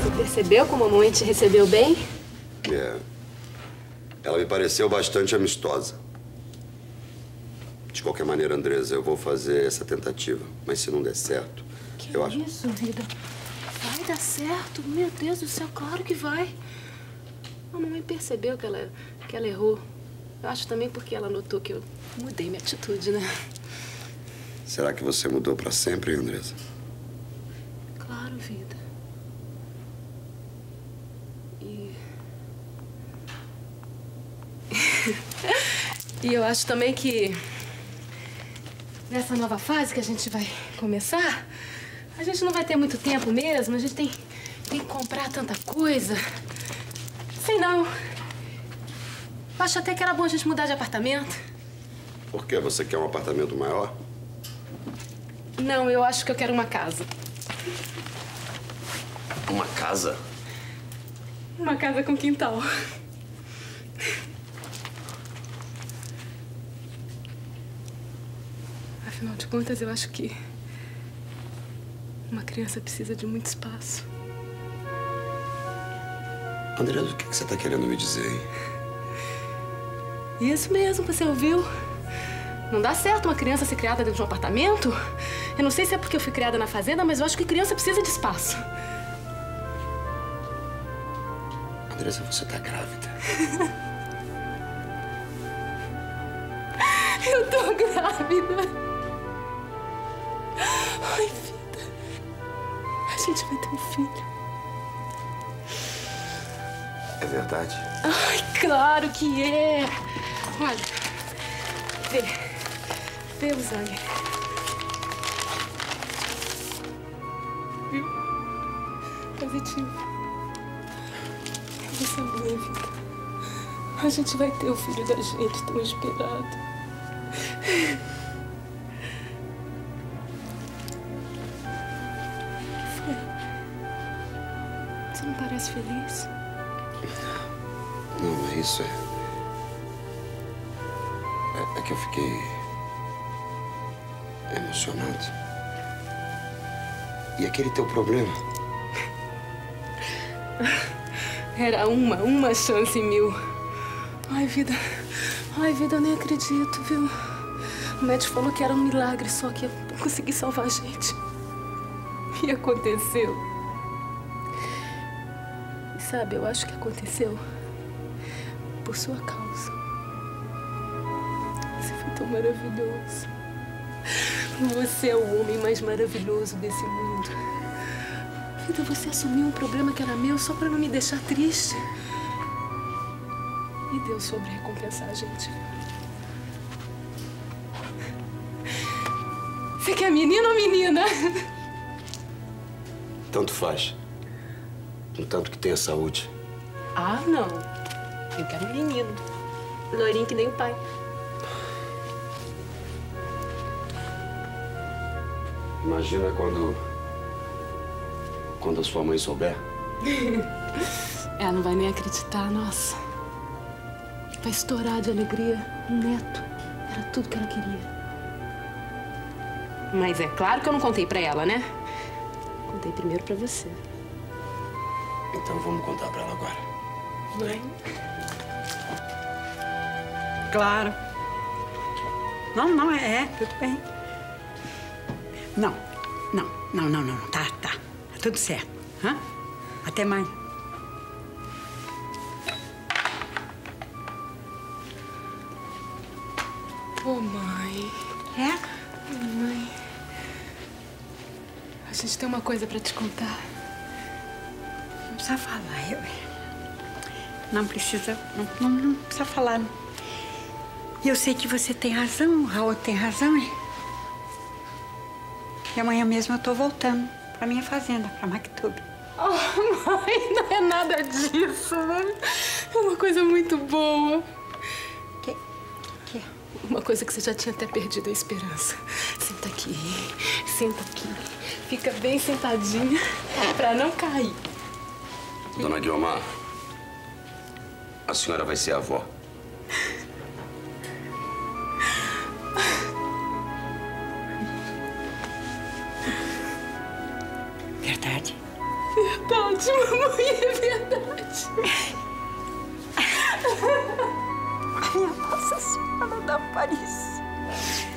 Você percebeu como a mamãe te recebeu bem? É. Ela me pareceu bastante amistosa. De qualquer maneira, Andresa, eu vou fazer essa tentativa. Mas se não der certo, eu acho... Que isso, vida? Vai dar certo. Meu Deus do céu, claro que vai. A mamãe percebeu que ela errou. Eu acho também porque ela notou que eu mudei minha atitude, né? Será que você mudou pra sempre, Andresa? Claro, vida. E eu acho também que nessa nova fase que a gente vai começar, a gente não vai ter muito tempo mesmo. A gente tem que comprar tanta coisa. Sei não. Acho até que era bom a gente mudar de apartamento. Por quê? Você quer um apartamento maior? Não, eu acho que eu quero uma casa. Uma casa? Uma casa com quintal. Afinal de contas, eu acho que uma criança precisa de muito espaço. Andresa, o que você está querendo me dizer, hein? Isso mesmo, você ouviu? Não dá certo uma criança ser criada dentro de um apartamento. Eu não sei se é porque eu fui criada na fazenda, mas eu acho que criança precisa de espaço. Andresa, você tá grávida. Eu tô grávida. Ai, vida. A gente vai ter um filho. É verdade? Ai, claro que é. Olha, vê o sangue. Viu? Positivo. Você é minha vida. A gente vai ter o filho da gente tão esperado. Você não parece feliz? Não, mas isso é que eu fiquei emocionado. E aquele teu problema? Era uma chance em 1000. Ai, vida, eu nem acredito, viu? O médico falou que era um milagre, só que eu consegui salvar a gente. E aconteceu. E sabe, eu acho que aconteceu por sua causa. Você foi tão maravilhoso. Você é o homem mais maravilhoso desse mundo. Vida, você assumiu um problema que era meu só pra não me deixar triste. E Deus soube recompensar a gente. Você quer menino ou menina? Tanto faz. Contanto que tenha saúde. Ah, não. Eu quero um menino. Loirinho que nem o pai. Imagina quando a sua mãe souber. Ela não vai nem acreditar, nossa. Vai estourar de alegria. Um neto. Era tudo que ela queria. Mas é claro que eu não contei pra ela, né? Contei primeiro pra você. Então vamos contar pra ela agora. Vai. Claro. Não, tudo bem. Não. Tá tudo certo. Hã? Até mais. Ô, mãe. É? Mãe. A gente tem uma coisa pra te contar. Não precisa falar. Não precisa falar. Eu sei que você tem razão, o Raul tem razão, E amanhã mesmo eu tô voltando pra minha fazenda, pra Maktub. Oh, mãe, não é nada disso, mãe. É uma coisa muito boa. Que? Uma coisa que você já tinha até perdido a esperança. Senta aqui. Fica bem sentadinha pra não cair. Dona Guiomar, a senhora vai ser avó. Verdade? Verdade. verdade, mamãe, é verdade. Ai, Nossa Senhora da Aparecida.